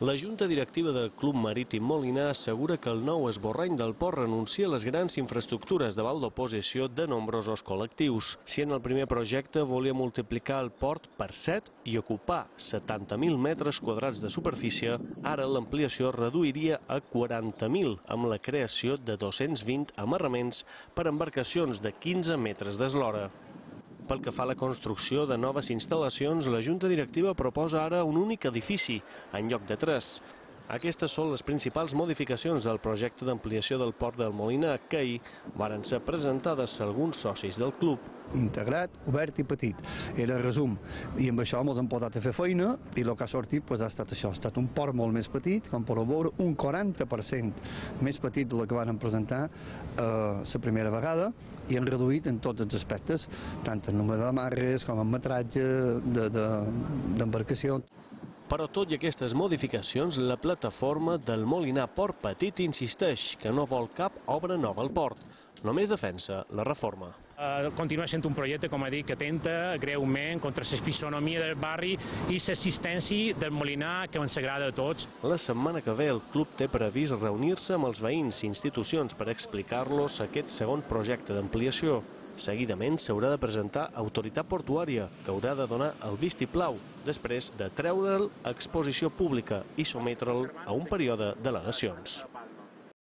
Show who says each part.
Speaker 1: La Junta Directiva del Club Marítim Molinar assegura que el nou esborrany del port renuncia a les grans infraestructures davant l'oposició de nombrosos col·lectius. Si en el primer projecte volia multiplicar el port per 7 i ocupar 70.000 metres quadrats de superfície, ara l'ampliació reduiria a 40.000 amb la creació de 220 amarraments per embarcacions de 15 metres d'eslora. Pel que fa a la construcció de noves instal·lacions, la Junta Directiva proposa ara un únic edifici, en lloc de 3. Aquestes són les principals modificacions del projecte d'ampliació del port del Molinar, que ahir varen ser presentades a alguns socis del club.
Speaker 2: Integrat, obert i petit. Era el resum. I amb això ens hem posat a fer feina i el que ha sortit ha estat això. Ha estat un port molt més petit, com podeu veure, un 40% més petit del que van presentar la primera vegada i han reduït en tots els aspectes, tant en número d'amarres com en metratge d'embarcació.
Speaker 1: Però tot i aquestes modificacions, la plataforma del Molinar Port Petit insisteix que no vol cap obra nova al port. Només defensa la reforma.
Speaker 3: Continua sent un projecte, com ha dit, que atenta greument contra la fisonomia del barri i l'assistència del Molinar, que ens agrada a tots.
Speaker 1: La setmana que ve el club té previst reunir-se amb els veïns i institucions per explicar-los aquest segon projecte d'ampliació. Seguidament s'haurà de presentar autoritat portuària, que haurà de donar el vistiplau, després de treure'l a exposició pública i sotmetre'l a un període d'al·legacions.